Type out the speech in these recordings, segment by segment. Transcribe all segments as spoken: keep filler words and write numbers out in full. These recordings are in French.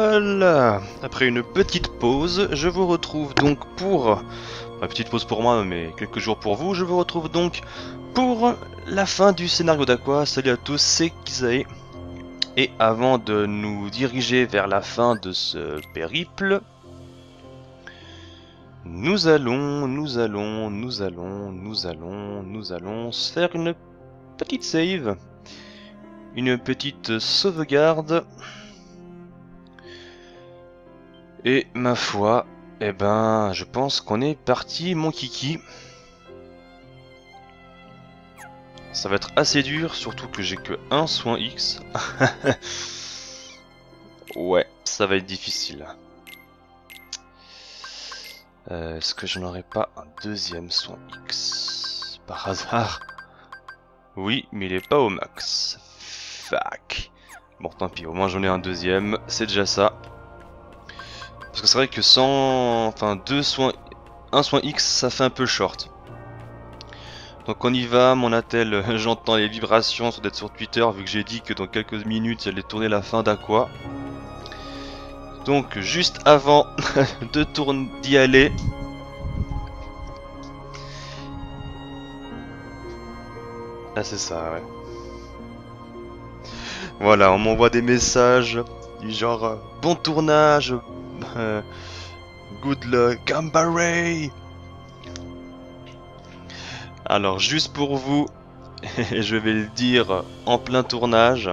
Voilà. Après une petite pause, je vous retrouve donc pour... Enfin, petite pause pour moi, mais quelques jours pour vous. Je vous retrouve donc pour la fin du scénario d'Aqua. Salut à tous, c'est Kizae. Et avant de nous diriger vers la fin de ce périple, nous allons, nous allons, nous allons, nous allons, nous allons se faire une petite save. Une petite sauvegarde. Et ma foi, eh ben, je pense qu'on est parti, mon kiki. Ça va être assez dur, surtout que j'ai que un soin X. Ouais, ça va être difficile. Euh, Est-ce que je n'aurai pas un deuxième soin X par hasard? Oui, mais il est pas au max. Fuck. Bon, tant pis, au moins j'en ai un deuxième, c'est déjà ça. Parce que c'est vrai que sans... Enfin, deux soins... Un soin X, ça fait un peu short. Donc on y va, mon attel, j'entends les vibrations sur d'être sur Twitter, vu que j'ai dit que dans quelques minutes, j'allais tourner la fin d'Aqua. Donc, juste avant de tourner d'y aller... Ah, c'est ça, ouais. Voilà, on m'envoie des messages du genre euh, bon tournage, euh, good luck, Gambaray. Alors juste pour vous, je vais le dire en plein tournage.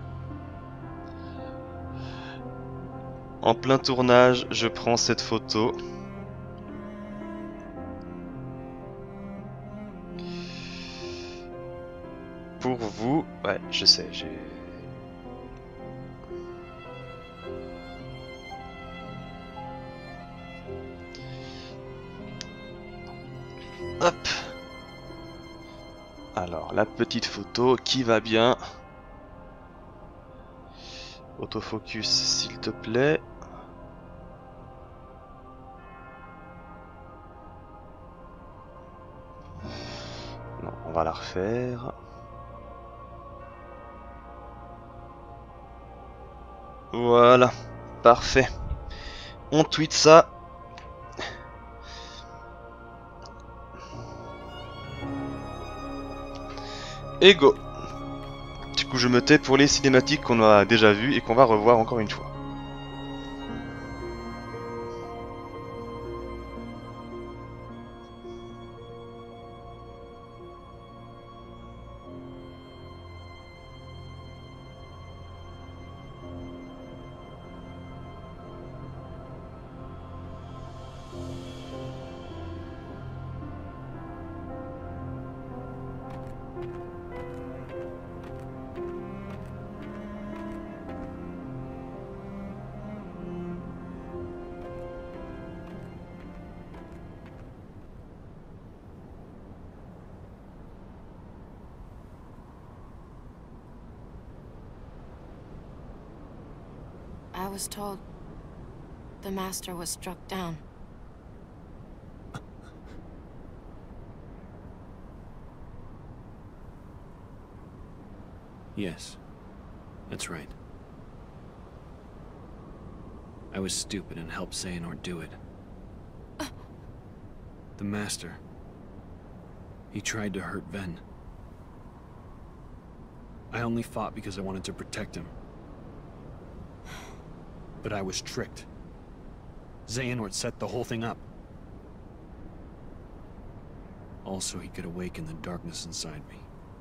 En plein tournage, je prends cette photo. Pour vous, ouais, je sais, j'ai... Hop. Alors, la petite photo qui va bien. Autofocus, s'il te plaît. Non, on va la refaire. Voilà, parfait. On tweet ça. Et go. Du coup, je me tais pour les cinématiques qu'on a déjà vues et qu'on va revoir encore une fois. I was told the master was struck down. Yes, that's right. I was stupid and helped Xehanort do it. Uh. The Master. He tried to hurt Ven. I only fought because I wanted to protect him. But I was tricked. Xehanort set the whole thing up. Also, he could awaken the darkness inside me.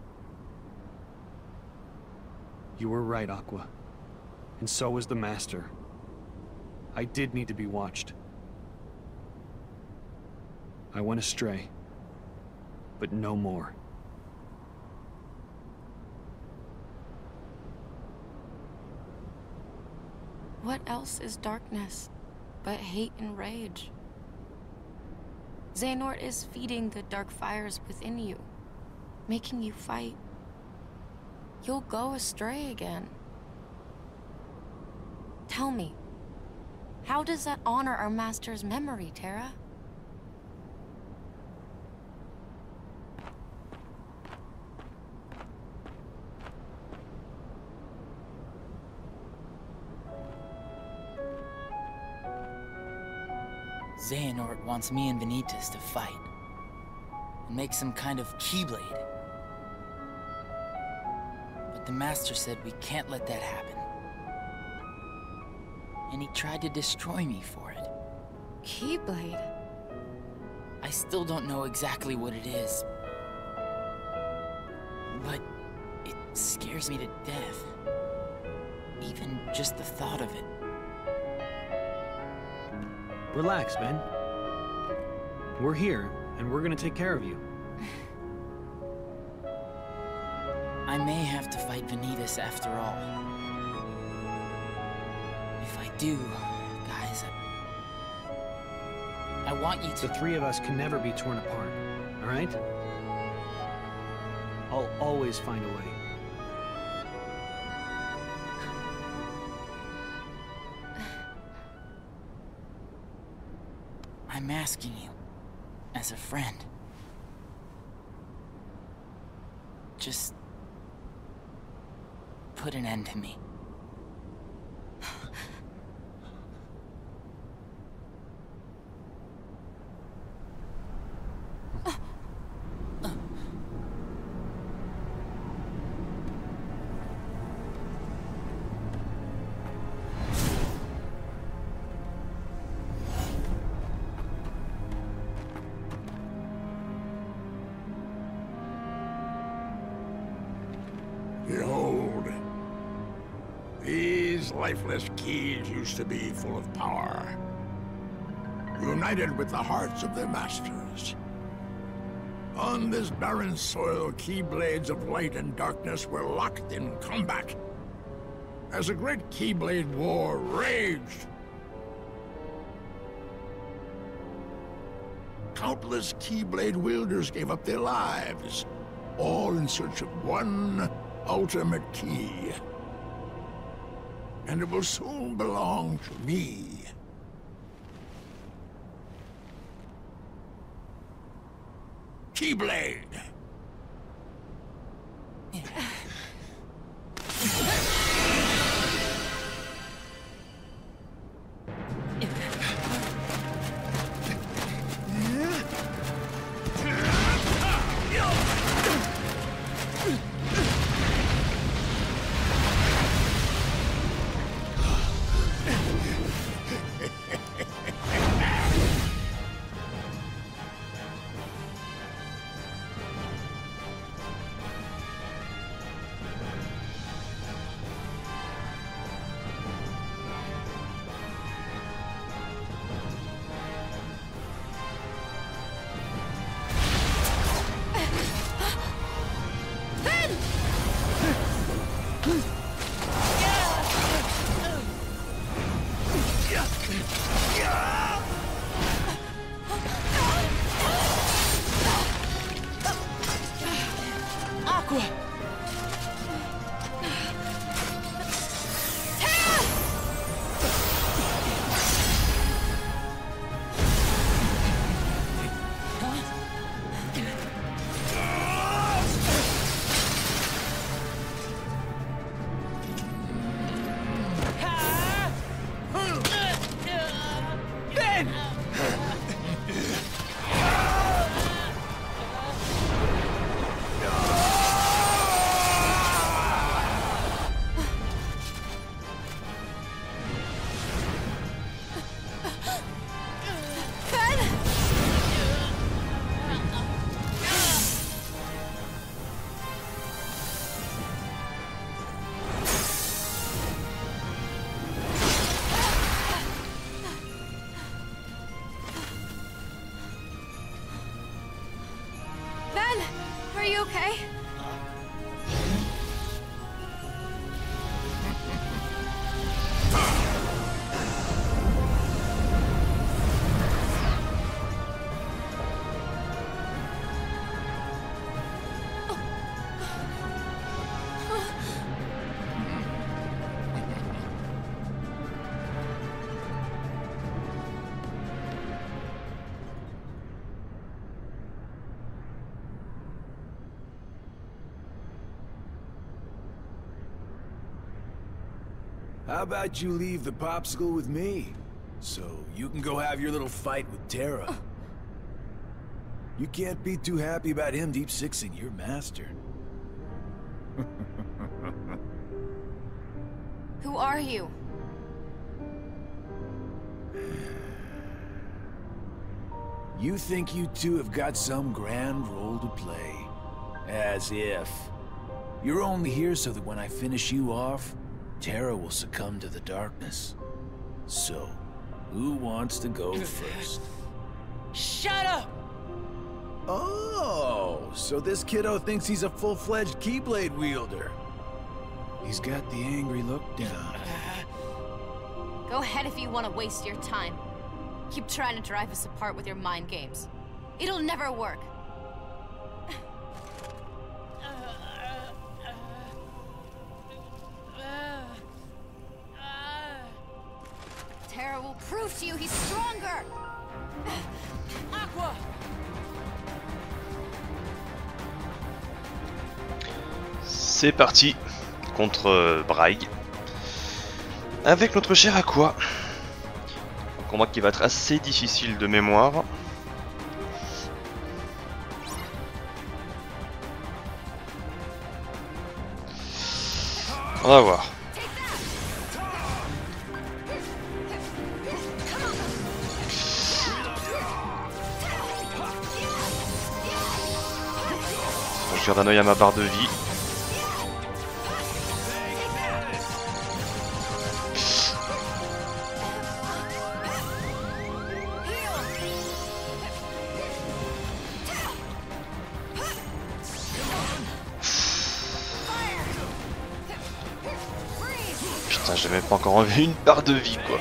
You were right, Aqua. And so was the Master. I did need to be watched. I went astray. But no more. What else is darkness but hate and rage? Xehanort is feeding the dark fires within you, making you fight. You'll go astray again. Tell me, how does that honor our master's memory, Terra? Xehanort wants me and Vanitas to fight. And make some kind of Keyblade. But the Master said we can't let that happen. And he tried to destroy me for it. Keyblade? I still don't know exactly what it is. But it scares me to death. Even just the thought of it. Relax, Ben. We're here, and we're gonna take care of you. I may have to fight Vanitas after all. If I do, guys, I, I want you to... The three of us can never be torn apart, all right? I'll always find a way. I'm asking you, as a friend. Just... put an end to me. Behold, these lifeless keys used to be full of power, united with the hearts of their masters. On this barren soil, Keyblades of light and darkness were locked in combat, as a great Keyblade war raged. Countless Keyblade wielders gave up their lives, all in search of one ultimate key. And it will soon belong to me. Keyblade! Are you okay? How about you leave the popsicle with me? So you can go have your little fight with Terra. You can't be too happy about him deep sixing your master. Who are you? You think you two have got some grand role to play. As if. You're only here so that when I finish you off, Terra will succumb to the darkness. So, who wants to go first? Shut up! Oh, so this kiddo thinks he's a full-fledged Keyblade wielder. He's got the angry look down. Go ahead if you want to waste your time. Keep trying to drive us apart with your mind games. It'll never work. Terra will prove to you he's stronger! Aqua! C'est parti contre euh, Braig. Avec notre cher Aqua. Un combat qui va être assez difficile de mémoire. On va voir. Je garde un œil à ma barre de vie. Putain, j'ai même pas encore enlevé une barre de vie, quoi.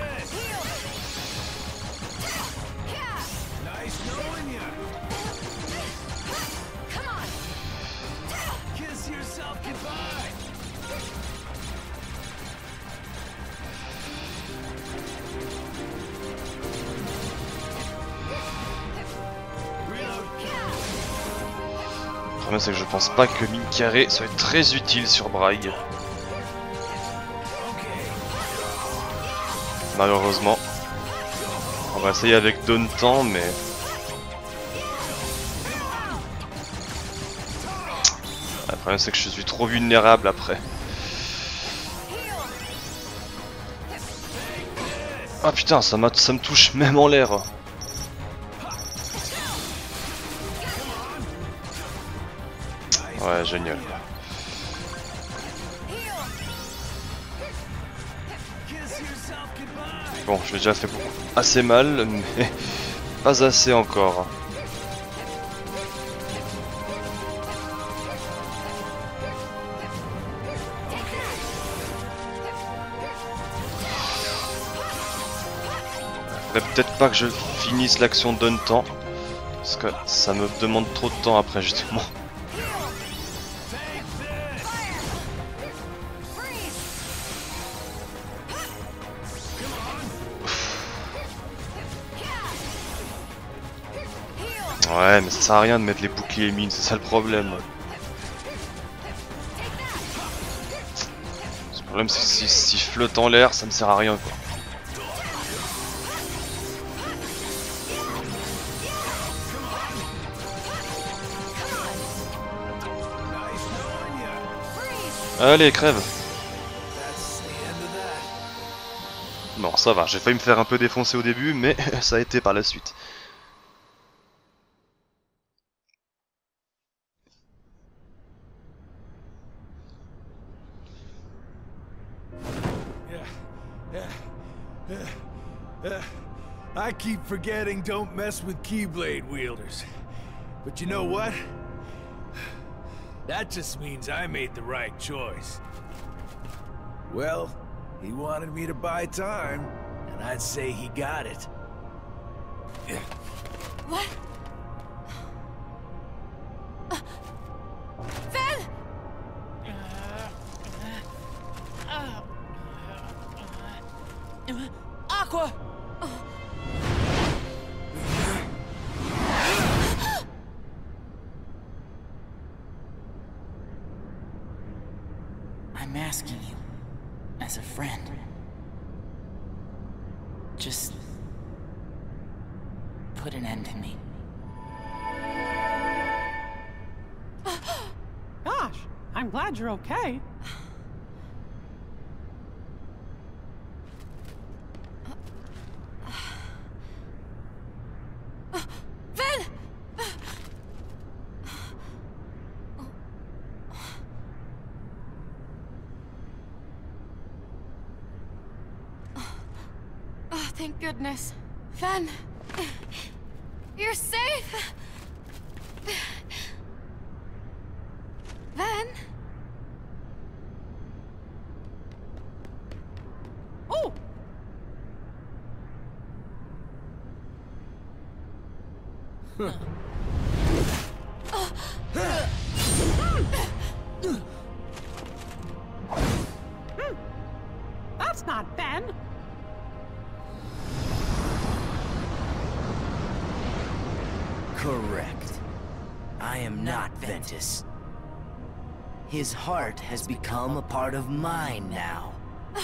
Le problème, c'est que je pense pas que mine carré soit très utile sur Braig. Malheureusement. On va essayer avec Dauntant, mais... Le problème, c'est que je suis trop vulnérable après. Ah putain, ça, ça me touche même en l'air. Ouais, génial. Bon, je l'ai déjà fait beaucoup, assez mal, mais pas assez encore. Faudrait peut-être pas que je finisse l'action d'un temps, parce que ça me demande trop de temps après justement. Ouais, mais ça sert à rien de mettre les boucliers mines, c'est ça le problème. Le problème c'est que si, si je flotte en l'air, ça me sert à rien quoi. Allez, crève. Bon, ça va, j'ai failli me faire un peu défoncer au début, mais ça a été par la suite. I keep forgetting don't mess with Keyblade wielders. But you know what? That just means I made the right choice. Well, he wanted me to buy time, and I'd say he got it. What? Uh, Ven! Aqua! I'm asking you, as a friend, just put an end to me. Gosh, I'm glad you're okay. Ven! Oh, thank goodness. Ven! You're safe! Ven? Oh! That's not Ben. Correct. I am not Ventus. His heart has become a part of mine now.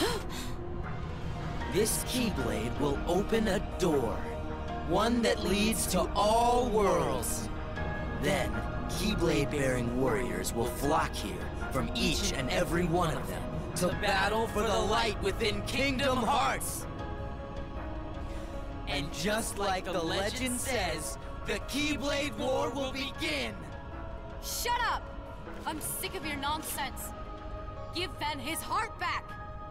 This Keyblade will open a door. One that leads to all worlds. Then, Keyblade-bearing warriors will flock here from each and every one of them to battle for the light within Kingdom Hearts. And just like the legend says, the Keyblade War will begin! Shut up! I'm sick of your nonsense. Give Ven his heart back!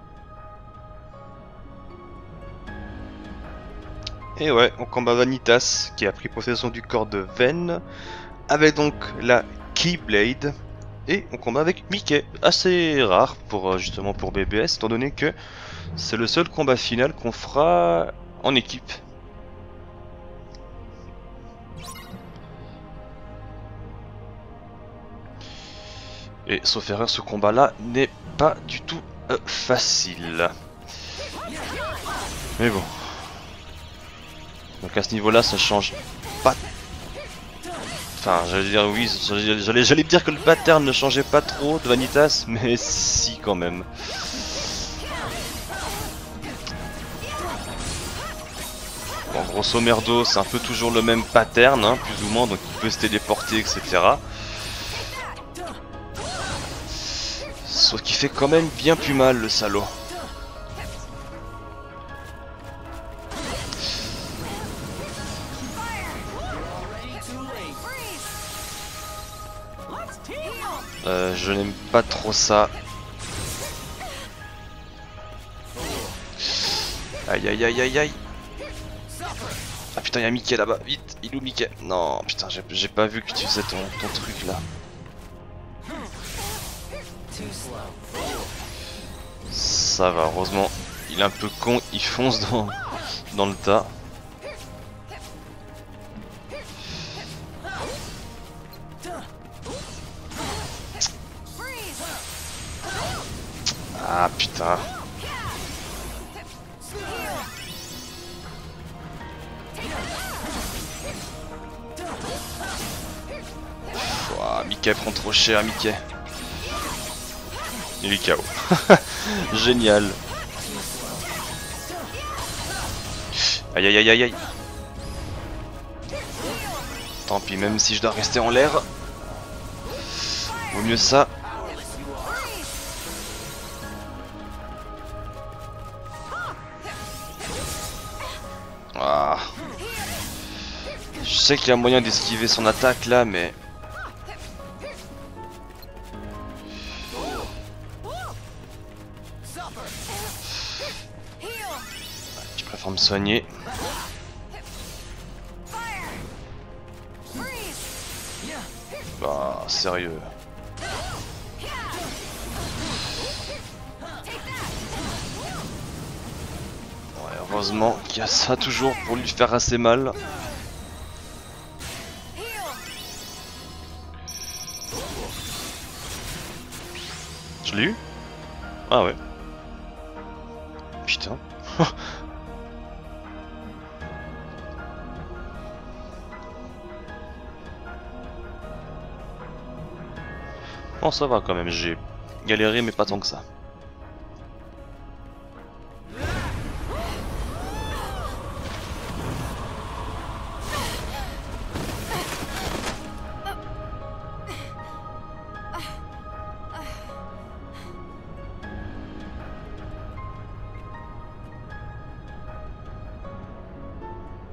Et ouais, on combat Vanitas qui a pris possession du corps de Ven avec donc la Keyblade, et on combat avec Mickey, assez rare pour justement pour B B S étant donné que c'est le seul combat final qu'on fera en équipe. Et sauf erreur, ce combat là n'est pas du tout euh, facile. Mais bon. Donc à ce niveau-là, ça change pas. Enfin, j'allais dire oui, j'allais j'allais dire que le pattern ne changeait pas trop de Vanitas, mais si quand même. Bon, grosso merdo, c'est un peu toujours le même pattern, hein, plus ou moins, donc il peut se téléporter, et cetera. Sauf qu'il fait quand même bien plus mal, le salaud. Euh, je n'aime pas trop ça. Aïe aïe aïe aïe aïe. Ah putain, il y a Mickey là-bas, vite, il est où Mickey? Non, putain, j'ai pas vu que tu faisais ton, ton truc là. Ça va, heureusement, il est un peu con, il fonce dans, dans le tas. Ah putain. Ouah, Mickey prend trop cher, Mickey. Il est K O. Génial. Aïe aïe aïe aïe aïe. Tant pis, même si je dois rester en l'air, vaut mieux ça. Ah. Je sais qu'il y a moyen d'esquiver son attaque là, mais... Je préfère me soigner. Bah, sérieux. Heureusement qu'il y a ça toujours pour lui faire assez mal. Je l'ai eu? Ah ouais. Putain. Bon, ça va quand même, j'ai galéré mais pas tant que ça.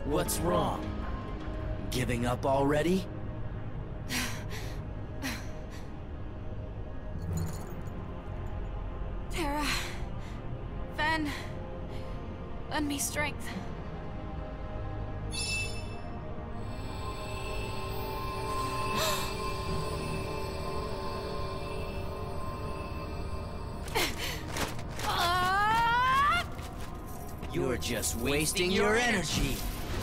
What's wrong? Giving up already? Terra. Ven. Lend me strength. You're just wasting your energy.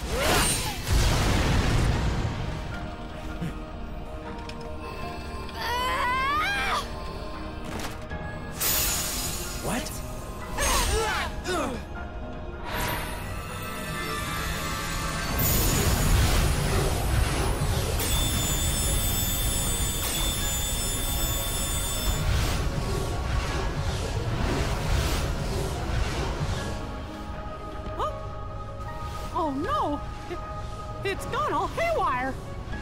What? Oh no! It, it's gone all haywire!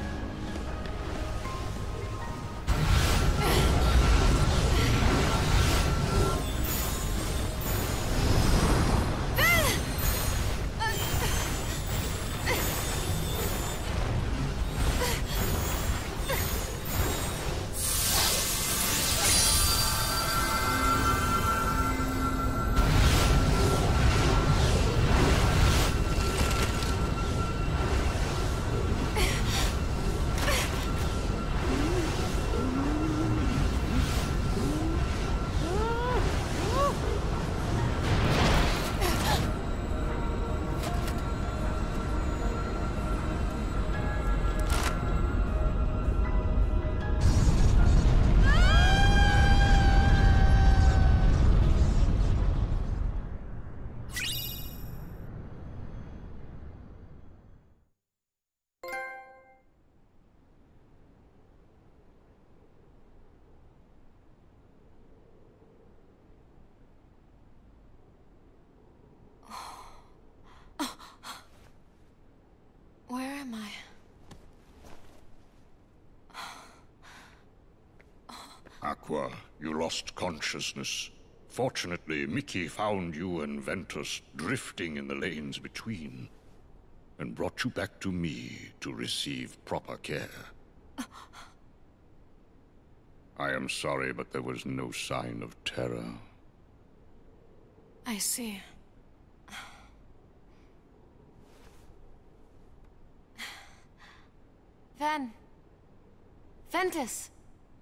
Where am I? Aqua, you lost consciousness. Fortunately, Mickey found you and Ventus drifting in the lanes between, and brought you back to me to receive proper care. I am sorry, but there was no sign of terror. I see. Ven. Ventus!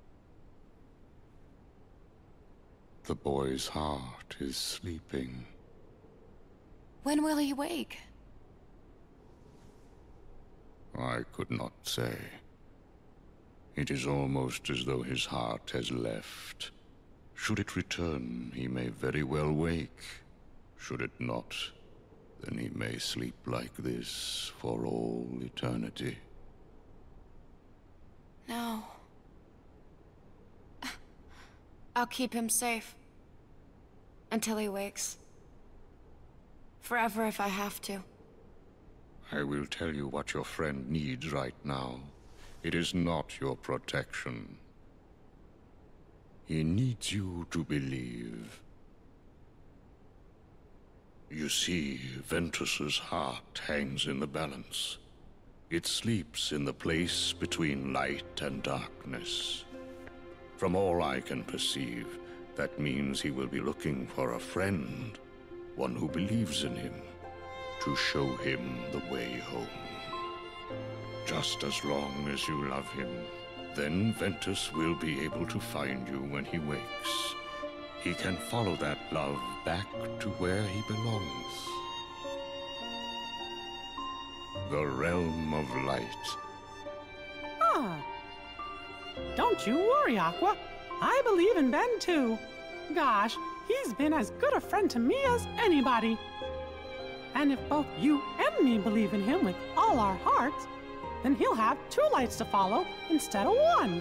The boy's heart is sleeping. When will he wake? I could not say. It is almost as though his heart has left. Should it return, he may very well wake. Should it not, then he may sleep like this for all eternity. No. I'll keep him safe. Until he wakes. Forever if I have to. I will tell you what your friend needs right now. It is not your protection. He needs you to believe. You see, Ventus's heart hangs in the balance. It sleeps in the place between light and darkness. From all I can perceive, that means he will be looking for a friend, one who believes in him, to show him the way home. Just as long as you love him, then Ventus will be able to find you when he wakes. He can follow that love back to where he belongs. The realm of light. Ah. Don't you worry, Aqua. I believe in Ben too. Gosh, he's been as good a friend to me as anybody. And if both you and me believe in him with all our hearts, then he'll have two lights to follow instead of one.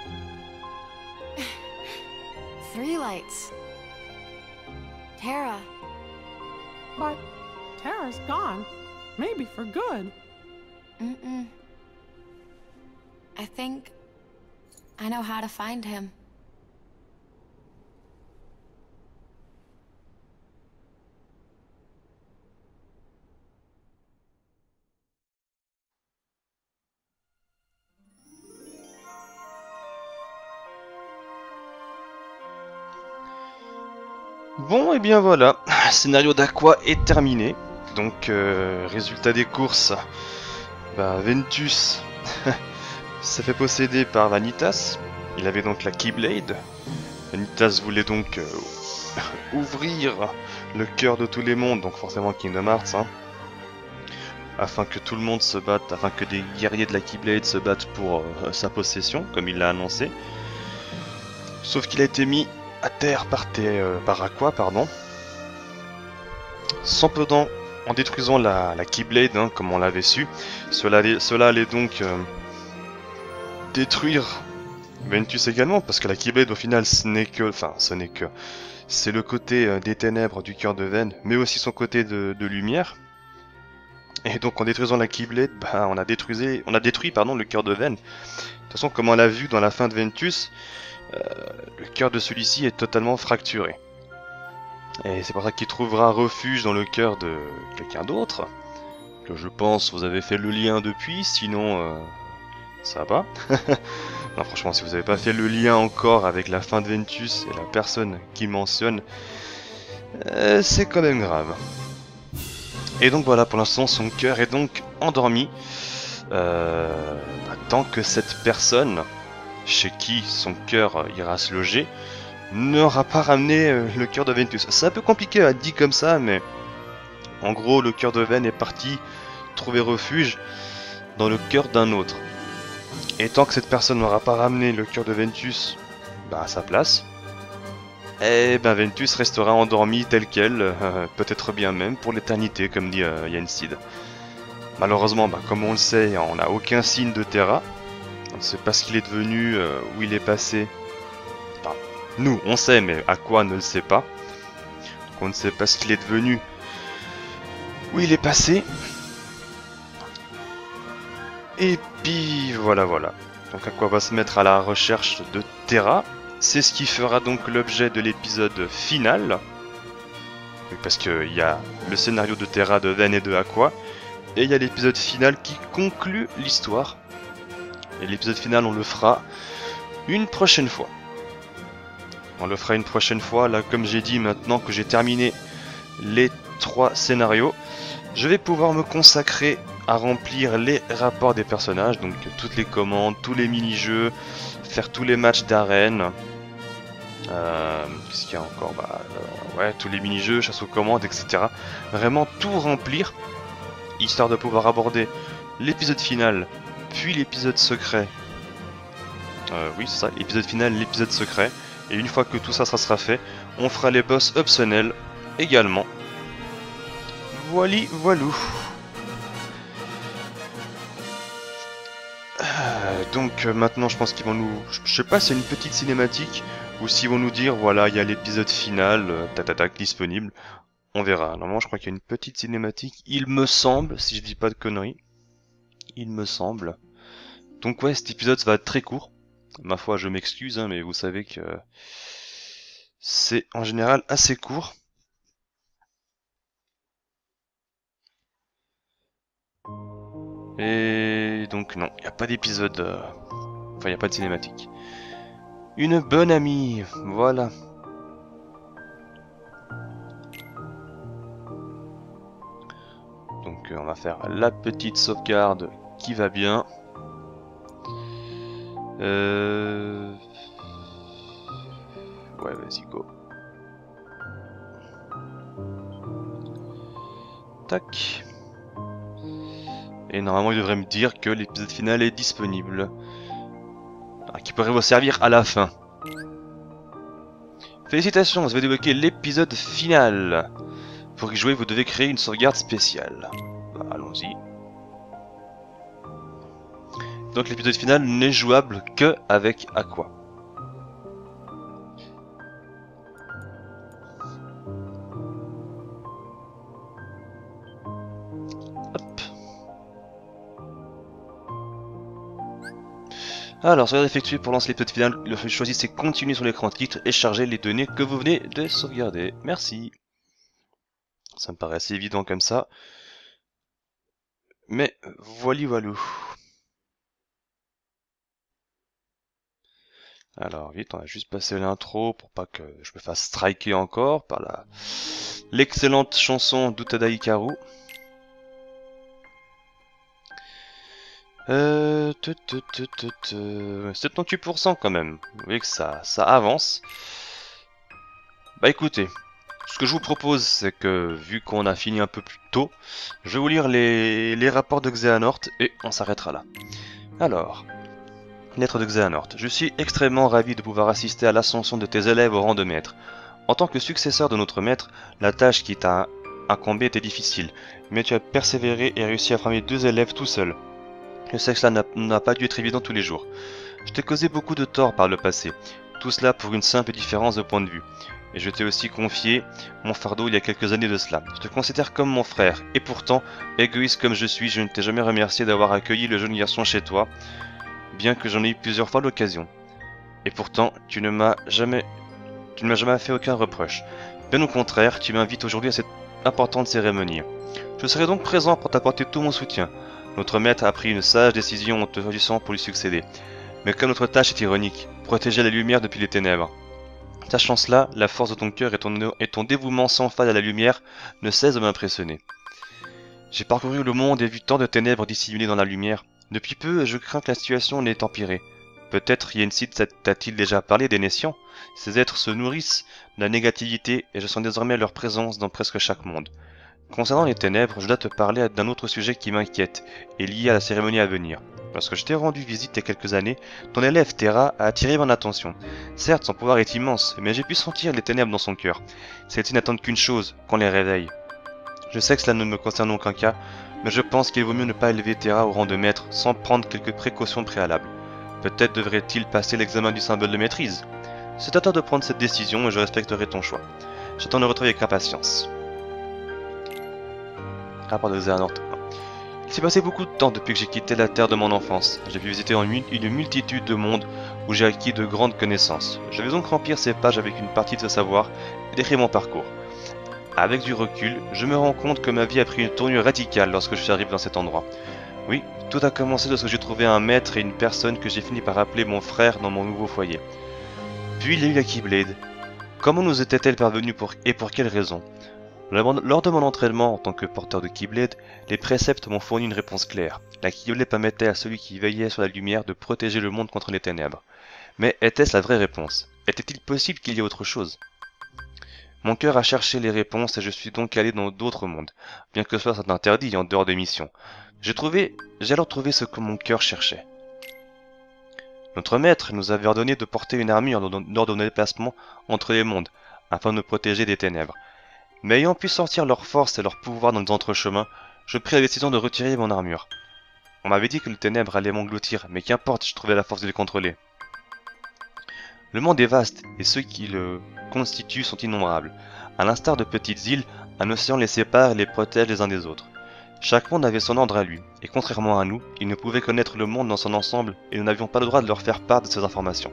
Three lights. Terra. But Terra's gone. Maybe for good. Mm-mm. I think I know how to find him. Bon, et bien voilà, le scénario d'Aqua est terminé. Donc, euh, résultat des courses, bah, Ventus s'est fait posséder par Vanitas. Il avait donc la Keyblade. Vanitas voulait donc euh, ouvrir le cœur de tous les mondes, donc forcément Kingdom Hearts, hein, afin que tout le monde se batte, afin que des guerriers de la Keyblade se battent pour euh, sa possession, comme il l'a annoncé. Sauf qu'il a été mis à terre par, euh, par Aqua, pardon, sans pendant en détruisant la, la Keyblade, hein, comme on l'avait su. Cela allait, cela allait donc euh, détruire Ventus également, parce que la Keyblade au final ce n'est que, enfin ce n'est que, c'est le côté euh, des ténèbres du cœur de Ven, mais aussi son côté de, de lumière. Et donc en détruisant la Keyblade, bah, on a détruit, on a détruit pardon, le cœur de Ven. De toute façon, comme on l'a vu dans la fin de Ventus, euh, le cœur de celui-ci est totalement fracturé. Et c'est pour ça qu'il trouvera refuge dans le cœur de quelqu'un d'autre, que je pense vous avez fait le lien depuis, sinon euh, ça va. Non, franchement, si vous n'avez pas fait le lien encore avec la fin de Ventus et la personne qui mentionne, euh, c'est quand même grave. Et donc voilà, pour l'instant son cœur est donc endormi, euh, bah, tant que cette personne, chez qui son cœur ira se loger, n'aura pas ramené euh, le cœur de Ventus. C'est un peu compliqué à dire comme ça, mais en gros le cœur de Ven est parti trouver refuge dans le cœur d'un autre. Et tant que cette personne n'aura pas ramené le cœur de Ventus bah, à sa place, et ben Ventus restera endormi tel quel, euh, peut-être bien même pour l'éternité, comme dit euh, Yensid. Malheureusement, bah, comme on le sait, on n'a aucun signe de Terra. On ne sait pas ce qu'il est devenu, euh, où il est passé. Enfin, nous, on sait, mais Aqua ne le sait pas. Donc on ne sait pas ce qu'il est devenu, où il est passé. Et puis voilà, voilà. Donc Aqua va se mettre à la recherche de Terra. C'est ce qui fera donc l'objet de l'épisode final. Parce qu'il y a le scénario de Terra, de Ven et de Aqua. Et il y a l'épisode final qui conclut l'histoire. Et l'épisode final, on le fera une prochaine fois. On le fera une prochaine fois. Là, comme j'ai dit, maintenant que j'ai terminé les trois scénarios, je vais pouvoir me consacrer à remplir les rapports des personnages. Donc toutes les commandes, tous les mini-jeux, faire tous les matchs d'arène. Euh, Qu'est-ce qu'il y a encore bah, euh, ouais, tous les mini-jeux, chasse aux commandes, et cetera. Vraiment tout remplir, histoire de pouvoir aborder l'épisode final, puis l'épisode secret. Euh, oui, c'est ça, l'épisode final, l'épisode secret. Et une fois que tout ça, ça sera fait, on fera les boss optionnels également. Voili, voilou. Euh, donc euh, maintenant, je pense qu'ils vont nous... Je sais pas, c'est une petite cinématique. Ou s'ils vont nous dire, voilà, il y a l'épisode final, euh, tatatac, disponible. On verra. Normalement, je crois qu'il y a une petite cinématique. Il me semble, si je dis pas de conneries. Il me semble. Donc ouais, cet épisode va être très court. Ma foi, je m'excuse, hein, mais vous savez que c'est en général assez court. Et donc non, il n'y a pas d'épisode... Euh... Enfin, il n'y a pas de cinématique. Une bonne amie, voilà. Donc euh, on va faire la petite sauvegarde qui va bien. Euh... Ouais, vas-y, go. Tac. Et normalement il devrait me dire que l'épisode final est disponible. Qui pourrait vous servir à la fin. Félicitations, vous avez débloqué l'épisode final. Pour y jouer, vous devez créer une sauvegarde spéciale. Bah, allons-y. Donc l'épisode final n'est jouable que avec Aqua. Alors, sauvegarde effectuée pour lancer l'épisode final, le choisissez continuer sur l'écran de titre et charger les données que vous venez de sauvegarder. Merci. Ça me paraît assez évident comme ça. Mais voili voilou. Alors vite, on va juste passer l'intro pour pas que je me fasse striker encore par la l'excellente chanson d'Utada Hikaru. Euh, te, te, te, te, te, soixante-dix pour cent quand même. Vous voyez que ça, ça avance. Bah écoutez, ce que je vous propose, c'est que vu qu'on a fini un peu plus tôt, je vais vous lire les, les rapports de Xehanort et on s'arrêtera là. Alors, lettre de Xehanort. Je suis extrêmement ravi de pouvoir assister à l'ascension de tes élèves au rang de maître. En tant que successeur de notre maître, la tâche qui t'a incombé était difficile, mais tu as persévéré et réussi à former deux élèves tout seul. Je sais que cela n'a pas dû être évident tous les jours. Je t'ai causé beaucoup de tort par le passé, tout cela pour une simple différence de point de vue. Et je t'ai aussi confié mon fardeau il y a quelques années de cela. Je te considère comme mon frère, et pourtant, égoïste comme je suis, je ne t'ai jamais remercié d'avoir accueilli le jeune garçon chez toi, bien que j'en ai eu plusieurs fois l'occasion. Et pourtant, tu ne m'as jamais, tu ne m'as jamais fait aucun reproche. Bien au contraire, tu m'invites aujourd'hui à cette importante cérémonie. Je serai donc présent pour t'apporter tout mon soutien. Notre maître a pris une sage décision en te choisissant pour lui succéder. Mais comme notre tâche est ironique, protéger la lumière depuis les ténèbres. Sachant cela, la force de ton cœur et ton, et ton dévouement sans faille à la lumière ne cessent de m'impressionner. J'ai parcouru le monde et vu tant de ténèbres dissimulées dans la lumière. Depuis peu, je crains que la situation n'ait empiré. Peut-être Yensid t'a-t-il déjà parlé des nations. Ces êtres se nourrissent de la négativité et je sens désormais leur présence dans presque chaque monde. Concernant les ténèbres, je dois te parler d'un autre sujet qui m'inquiète et lié à la cérémonie à venir. Lorsque je t'ai rendu visite il y a quelques années, ton élève Terra a attiré mon attention. Certes, son pouvoir est immense, mais j'ai pu sentir les ténèbres dans son cœur. Celles-ci n'attendent qu'une chose, qu'on les réveille. Je sais que cela ne me concerne en aucun cas, mais je pense qu'il vaut mieux ne pas élever Terra au rang de maître sans prendre quelques précautions préalables. Peut-être devrait-il passer l'examen du symbole de maîtrise. C'est à toi de prendre cette décision et je respecterai ton choix. J'attends de retrouver avec impatience. Rapport de Xehanort. Il s'est passé beaucoup de temps depuis que j'ai quitté la terre de mon enfance. J'ai pu visiter en une multitude de mondes où j'ai acquis de grandes connaissances. Je vais donc remplir ces pages avec une partie de ce savoir et décrire mon parcours. Avec du recul, je me rends compte que ma vie a pris une tournure radicale lorsque je suis arrivé dans cet endroit. Oui, tout a commencé lorsque j'ai trouvé un maître et une personne que j'ai fini par appeler mon frère dans mon nouveau foyer. Puis il y a eu la Keyblade. Comment nous était-elle parvenue pour... et pour quelle raison ? Lors de mon entraînement en tant que porteur de Keyblade, les préceptes m'ont fourni une réponse claire. La Keyblade permettait à celui qui veillait sur la lumière de protéger le monde contre les ténèbres. Mais était-ce la vraie réponse? Était-il possible qu'il y ait autre chose? Mon cœur a cherché les réponses et je suis donc allé dans d'autres mondes, bien que ce soit interdit en dehors des missions. J'ai trouvé, j'ai alors trouvé ce que mon cœur cherchait. Notre maître nous avait ordonné de porter une armure lors de nos déplacements entre les mondes, afin de nous protéger des ténèbres. Mais ayant pu sortir leur force et leur pouvoir dans les entrechemins, je pris la décision de retirer mon armure. On m'avait dit que le ténèbre allait m'engloutir, mais qu'importe, je trouvais la force de les contrôler. Le monde est vaste, et ceux qui le constituent sont innombrables. À l'instar de petites îles, un océan les sépare et les protège les uns des autres. Chaque monde avait son ordre à lui, et contrairement à nous, ils ne pouvaient connaître le monde dans son ensemble, et nous n'avions pas le droit de leur faire part de ces informations.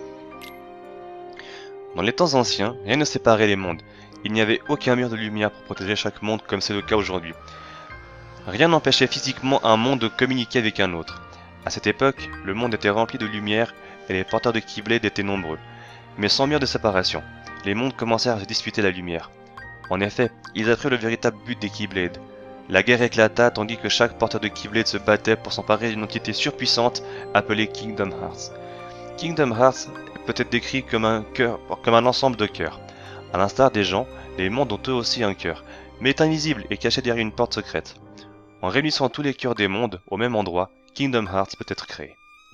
Dans les temps anciens, rien ne séparait les mondes. Il n'y avait aucun mur de lumière pour protéger chaque monde comme c'est le cas aujourd'hui. Rien n'empêchait physiquement un monde de communiquer avec un autre. À cette époque, le monde était rempli de lumière et les porteurs de Keyblade étaient nombreux. Mais sans mur de séparation, les mondes commencèrent à se disputer la lumière. En effet, ils apprirent le véritable but des Keyblade. La guerre éclata tandis que chaque porteur de Keyblade se battait pour s'emparer d'une entité surpuissante appelée Kingdom Hearts. Kingdom Hearts peut être décrit comme un cœur, comme un ensemble de cœurs. À l'instar des gens, les mondes ont eux aussi un cœur, mais est invisible et caché derrière une porte secrète. En réunissant tous les cœurs des mondes au même endroit, Kingdom Hearts peut être créé.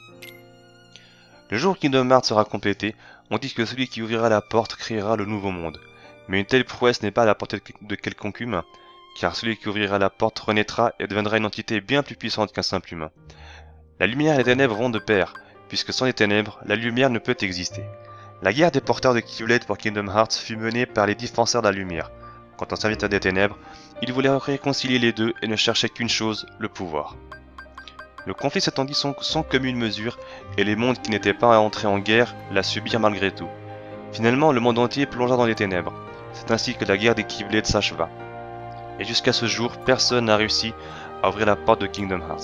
Le jour où Kingdom Hearts sera complété, on dit que celui qui ouvrira la porte créera le nouveau monde. Mais une telle prouesse n'est pas à la portée de quelconque humain, car celui qui ouvrira la porte renaîtra et deviendra une entité bien plus puissante qu'un simple humain. La lumière et les ténèbres vont de pair, puisque sans les ténèbres, la lumière ne peut exister. La guerre des porteurs de Keyblade pour Kingdom Hearts fut menée par les défenseurs de la lumière. Quant aux serviteurs des ténèbres, ils voulaient réconcilier les deux et ne cherchaient qu'une chose, le pouvoir. Le conflit s'étendit sans, sans commune mesure, et les mondes qui n'étaient pas entrés en guerre la subirent malgré tout. Finalement, le monde entier plongea dans les ténèbres. C'est ainsi que la guerre des Keyblade s'acheva. Et jusqu'à ce jour, personne n'a réussi à ouvrir la porte de Kingdom Hearts.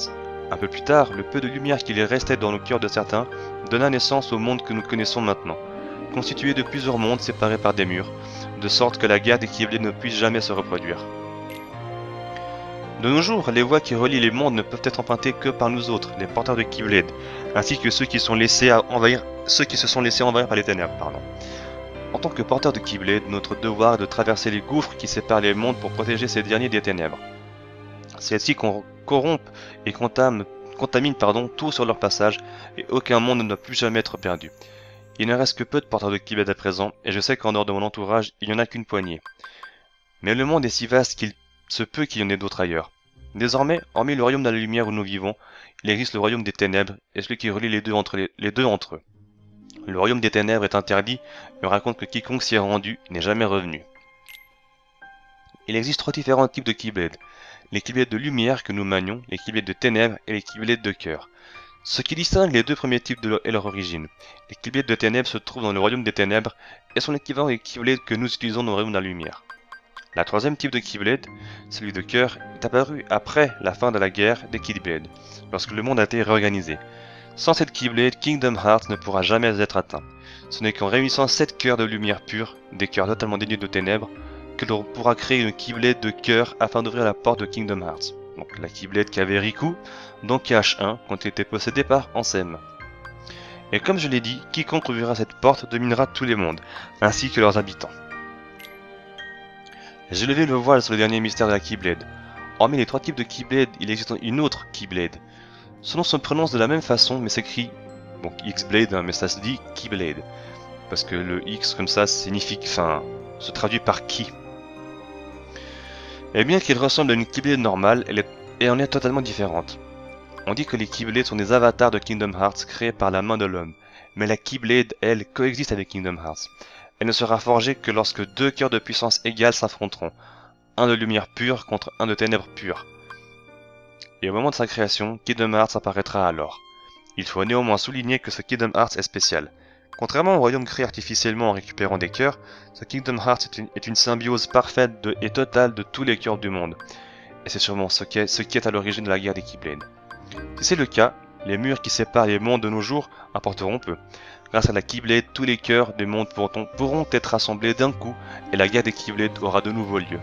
Un peu plus tard, le peu de lumière qu'il restait dans le cœur de certains donna naissance au monde que nous connaissons maintenant, constitué de plusieurs mondes séparés par des murs, de sorte que la guerre des Keyblade ne puisse jamais se reproduire. De nos jours, les voies qui relient les mondes ne peuvent être empruntées que par nous autres, les porteurs de Keyblade, ainsi que ceux qui, sont laissés à envahir, ceux qui se sont laissés envahir par les ténèbres. Pardon. En tant que porteurs de Keyblade, notre devoir est de traverser les gouffres qui séparent les mondes pour protéger ces derniers des ténèbres. Celles-ci corrompent et contaminent, contaminent pardon, tout sur leur passage, et aucun monde ne doit plus jamais être perdu. Il ne reste que peu de porteurs de Keyblade à présent, et je sais qu'en dehors de mon entourage, il n'y en a qu'une poignée. Mais le monde est si vaste qu'il se peut qu'il y en ait d'autres ailleurs. Désormais, hormis le royaume de la lumière où nous vivons, il existe le royaume des ténèbres, et celui qui relie les deux entre, les, les deux entre eux. Le royaume des ténèbres est interdit, et on raconte que quiconque s'y est rendu n'est jamais revenu. Il existe trois différents types de Keyblade. Les Keyblade de lumière que nous manions, les Keyblade de ténèbres et les Keyblade de cœur. Ce qui distingue les deux premiers types de leur, est leur origine. Les Keyblade de ténèbres se trouvent dans le royaume des ténèbres et sont l'équivalent des Keyblade que nous utilisons dans le royaume de la lumière. La troisième type de Keyblade, celui de cœur, est apparu après la fin de la guerre des Keyblade, lorsque le monde a été réorganisé. Sans cette Keyblade, Kingdom Hearts ne pourra jamais être atteint. Ce n'est qu'en réunissant sept cœurs de lumière pure, des cœurs totalement dénués de ténèbres, que l'on pourra créer une Keyblade de cœur afin d'ouvrir la porte de Kingdom Hearts. Donc la Keyblade qu'avait Riku dans K H un quand il était possédé par Ansem. Et comme je l'ai dit, quiconque ouvrira cette porte dominera tous les mondes, ainsi que leurs habitants. J'ai levé le voile sur le dernier mystère de la Keyblade. Hormis les trois types de Keyblade, il existe une autre Keyblade. Son nom se prononce de la même façon, mais s'écrit, bon, X-Blade, hein, mais ça se dit Keyblade. Parce que le X, comme ça, signifie, enfin, se traduit par qui. Et bien qu'elle ressemble à une Keyblade normale, elle, est, elle en est totalement différente. On dit que les Keyblade sont des avatars de Kingdom Hearts créés par la main de l'homme, mais la Keyblade, elle, coexiste avec Kingdom Hearts. Elle ne sera forgée que lorsque deux cœurs de puissance égale s'affronteront, un de lumière pure contre un de ténèbres pures. Et au moment de sa création, Kingdom Hearts apparaîtra alors. Il faut néanmoins souligner que ce Kingdom Hearts est spécial. Contrairement au royaume créé artificiellement en récupérant des cœurs, ce Kingdom Hearts est une, est une symbiose parfaite de, et totale de tous les cœurs du monde. Et c'est sûrement ce qui est, ce qui est à l'origine de la guerre des Keyblade. Si c'est le cas, les murs qui séparent les mondes de nos jours importeront peu. Grâce à la Keyblade, tous les cœurs des mondes pourront, pourront être rassemblés d'un coup et la guerre des Keyblade aura de nouveau lieu.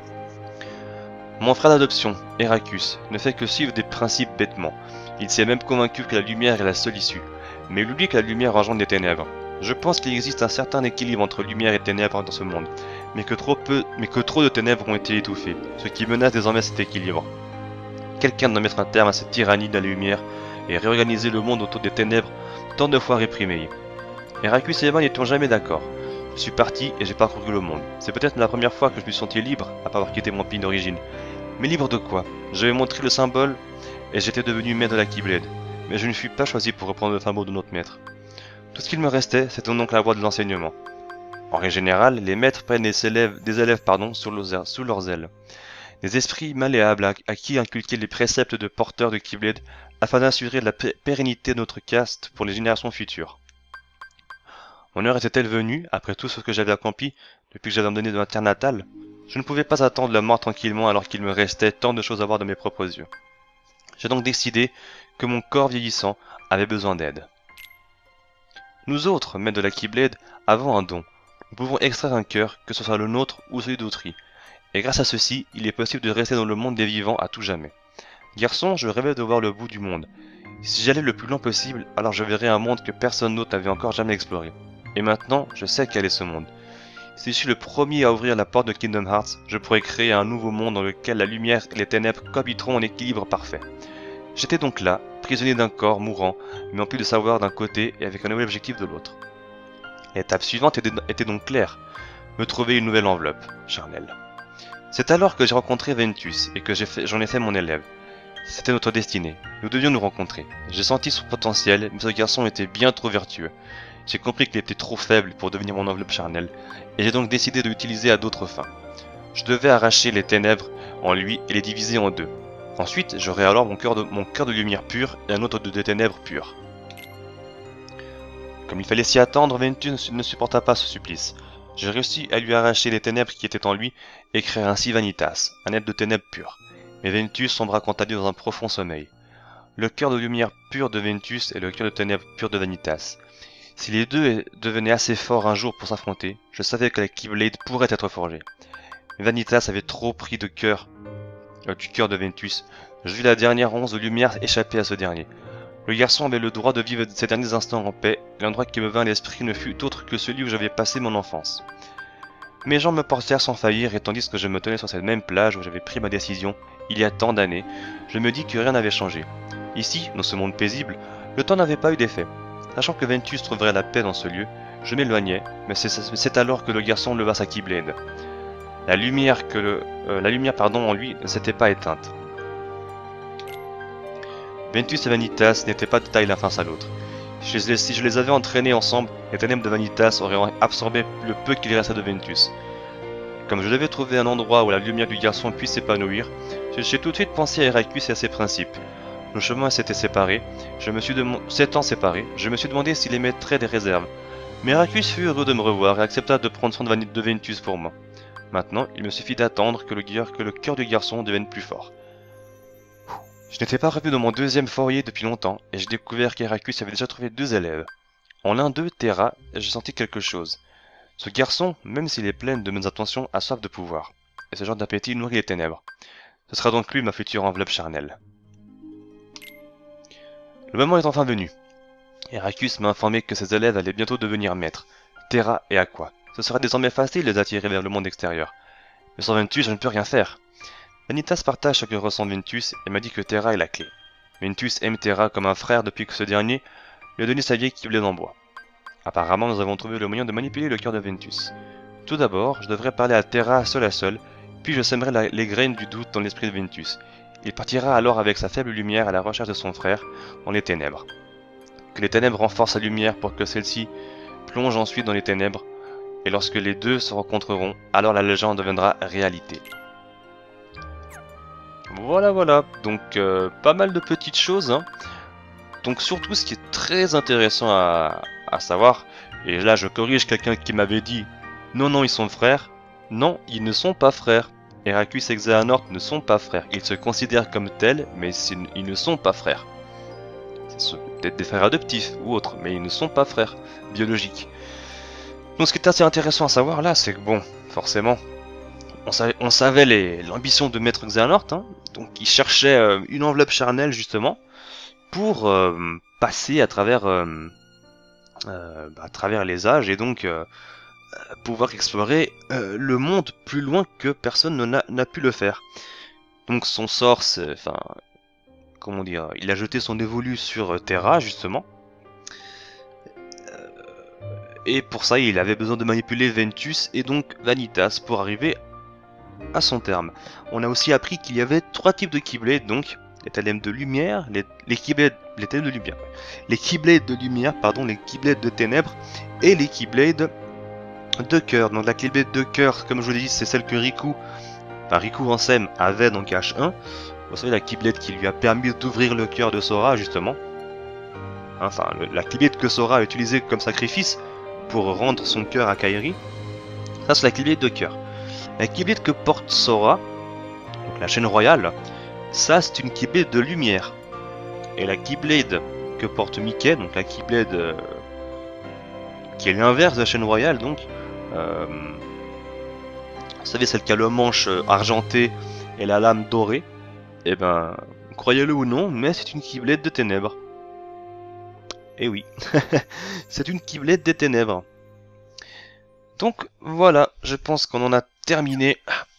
Mon frère d'adoption, Heracus, ne fait que suivre des principes bêtement. Il s'est même convaincu que la lumière est la seule issue. Mais il oublie que la lumière engendre des ténèbres. Je pense qu'il existe un certain équilibre entre lumière et ténèbres dans ce monde, mais que trop peu, mais que trop de ténèbres ont été étouffées, ce qui menace désormais cet équilibre. Quelqu'un doit mettre un terme à cette tyrannie de la lumière et réorganiser le monde autour des ténèbres tant de fois réprimées. Heracus et moi n'étions jamais d'accord. Je suis parti et j'ai parcouru le monde. C'est peut-être la première fois que je me suis senti libre, après avoir quitté mon pays d'origine. Mais libre de quoi? J'avais montré le symbole et j'étais devenu maître de la Keyblade. Mais je ne fus pas choisi pour reprendre le flambeau de notre maître. Tout ce qu'il me restait, c'était donc la voie de l'enseignement. En règle générale, les maîtres prennent des élèves, des élèves pardon, sous, leurs, sous leurs ailes. Des esprits malléables à, à qui inculquer les préceptes de porteurs de Keyblade afin d'assurer la pérennité de notre caste pour les générations futures. Mon heure était-elle venue, après tout ce que j'avais accompli depuis que j'avais abandonné de ma terre natale? Je ne pouvais pas attendre la mort tranquillement alors qu'il me restait tant de choses à voir de mes propres yeux. J'ai donc décidé que mon corps vieillissant avait besoin d'aide. Nous autres, maîtres de la Keyblade, avons un don. Nous pouvons extraire un cœur, que ce soit le nôtre ou celui d'autrui. Et grâce à ceci, il est possible de rester dans le monde des vivants à tout jamais. Garçon, je rêvais de voir le bout du monde. Si j'allais le plus loin possible, alors je verrais un monde que personne d'autre n'avait encore jamais exploré. Et maintenant, je sais quel est ce monde. Si je suis le premier à ouvrir la porte de Kingdom Hearts, je pourrais créer un nouveau monde dans lequel la lumière et les ténèbres cohabiteront en équilibre parfait. J'étais donc là, prisonnier d'un corps mourant, mais empli de savoir d'un côté et avec un nouvel objectif de l'autre. L'étape suivante était, était donc claire, me trouver une nouvelle enveloppe, charnelle. C'est alors que j'ai rencontré Ventus et que j'en ai, ai fait mon élève. C'était notre destinée, nous devions nous rencontrer. J'ai senti son potentiel, mais ce garçon était bien trop vertueux. J'ai compris qu'il était trop faible pour devenir mon enveloppe charnelle, et j'ai donc décidé de l'utiliser à d'autres fins. Je devais arracher les ténèbres en lui et les diviser en deux. Ensuite, j'aurai alors mon cœur de, mon cœur de lumière pure et un autre de, de ténèbres pures. Comme il fallait s'y attendre, Ventus ne supporta pas ce supplice. J'ai réussi à lui arracher les ténèbres qui étaient en lui et créer ainsi Vanitas, un être de ténèbres pures. Mais Ventus sombra quant à lui dans un profond sommeil. le cœur de lumière pur de Ventus et le cœur de ténèbres pur de Vanitas. Si les deux devenaient assez forts un jour pour s'affronter, je savais que la Keyblade pourrait être forgée. Mais Vanitas avait trop pris de cœur, euh, du cœur de Ventus. Je vis la dernière once de lumière échapper à ce dernier. Le garçon avait le droit de vivre ces derniers instants en paix, et l'endroit qui me vint à l'esprit ne fut autre que celui où j'avais passé mon enfance. Mes jambes me portèrent sans faillir, et tandis que je me tenais sur cette même plage où j'avais pris ma décision, il y a tant d'années, je me dis que rien n'avait changé. Ici, dans ce monde paisible, le temps n'avait pas eu d'effet. Sachant que Ventus trouverait la paix dans ce lieu, je m'éloignais, mais c'est alors que le garçon leva sa Keyblade. La lumière, que le, euh, la lumière pardon, en lui ne s'était pas éteinte. Ventus et Vanitas n'étaient pas de taille l'un face à l'autre. Si je les avais entraînés ensemble, les ténèbres de Vanitas auraient absorbé le peu qu'il restait de Ventus. Comme je devais trouver un endroit où la lumière du garçon puisse s'épanouir, j'ai tout de suite pensé à Heracus et à ses principes. Nos chemins s'étaient séparés, je me suis s'étant séparés, je me suis demandé s'il émettrait des réserves. Mais Heracus fut heureux de me revoir et accepta de prendre soin de, de Ventus pour moi. Maintenant, il me suffit d'attendre que le, que le cœur du garçon devienne plus fort. Je n'étais pas revenu dans mon deuxième foyer depuis longtemps, et j'ai découvert qu'Heracus avait déjà trouvé deux élèves. En l'un d'eux, Terra, j'ai senti quelque chose. Ce garçon, même s'il est plein de bonnes intentions, a soif de pouvoir. Et ce genre d'appétit nourrit les ténèbres. Ce sera donc lui ma future enveloppe charnelle. Le moment est enfin venu. Heracus m'a informé que ses élèves allaient bientôt devenir maîtres, Terra et Aqua. Ce sera désormais facile de les attirer vers le monde extérieur. Mais sans Ventus, je ne peux rien faire. Vanitas partage ce que ressent Ventus et m'a dit que Terra est la clé. Ventus aime Terra comme un frère depuis que ce dernier lui a donné sa vieille Keyblade en bois. Apparemment, nous avons trouvé le moyen de manipuler le cœur de Ventus. Tout d'abord, je devrais parler à Terra seul à seul, puis je sèmerai la, les graines du doute dans l'esprit de Ventus. Il partira alors avec sa faible lumière à la recherche de son frère dans les ténèbres. Que les ténèbres renforcent sa lumière pour que celle-ci plonge ensuite dans les ténèbres, et lorsque les deux se rencontreront, alors la légende deviendra réalité. Voilà, voilà, donc euh, pas mal de petites choses, hein. Donc surtout ce qui est très intéressant à, à savoir, et là je corrige quelqu'un qui m'avait dit « Non, non, ils sont frères ». Non, ils ne sont pas frères. Heracus et Xehanort ne sont pas frères. Ils se considèrent comme tels, mais ils ne sont pas frères. C'est peut-être des frères adoptifs ou autres, mais ils ne sont pas frères biologiques. Donc ce qui est assez intéressant à savoir là, c'est que bon, forcément, on savait, on savait l'ambition de Maître Xehanort, hein, donc il cherchait euh, une enveloppe charnelle justement pour euh, passer à travers, euh, euh, à travers les âges et donc euh, pouvoir explorer euh, le monde plus loin que personne n'a pu le faire. Donc son sort, c'est, enfin, comment dire, il a jeté son évolu sur Terra justement. Euh, et pour ça, il avait besoin de manipuler Ventus et donc Vanitas pour arriver à son terme. On a aussi appris qu'il y avait trois types de Keyblade, donc les ténèbres de lumière, les, les Keyblades, les ténèbres de lumière, les Keyblades de lumière, pardon, les Keyblades de ténèbres et les Keyblades de cœur. Donc la Keyblade de cœur, comme je vous l'ai dit, c'est celle que Riku, enfin Riku Ansem avait donc H un. Vous savez, la Keyblade qui lui a permis d'ouvrir le cœur de Sora justement. Enfin, le, la Keyblade que Sora a utilisée comme sacrifice pour rendre son cœur à Kairi. Ça, c'est la Keyblade de cœur. La Keyblade que porte Sora, donc la chaîne royale, ça c'est une Keyblade de lumière. Et la Keyblade que porte Mickey, donc la Keyblade euh, qui est l'inverse de la chaîne royale, donc, euh, vous savez, celle qui a le manche argenté et la lame dorée, et ben, croyez-le ou non, mais c'est une Keyblade de ténèbres. Et oui, c'est une Keyblade des ténèbres. Donc voilà, je pense qu'on en a terminé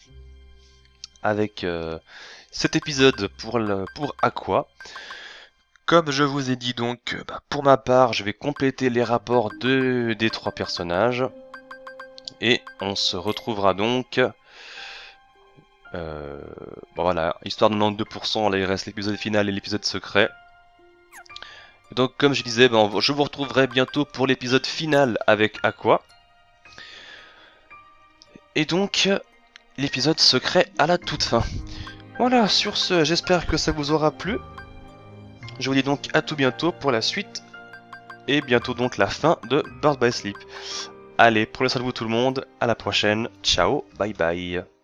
avec euh, cet épisode pour, le, pour Aqua. Comme je vous ai dit donc, bah, pour ma part, je vais compléter les rapports de, des trois personnages. Et on se retrouvera donc... Euh, bon voilà, histoire de quatre-vingt-douze pour cent, là il reste l'épisode final et l'épisode secret. Donc comme je disais, bah, je vous retrouverai bientôt pour l'épisode final avec Aqua. Et donc, l'épisode secret à la toute fin. Voilà, sur ce, j'espère que ça vous aura plu. Je vous dis donc à tout bientôt pour la suite. Et bientôt donc la fin de Birth by Sleep. Allez, prenez soin de vous tout le monde. À la prochaine. Ciao, bye bye.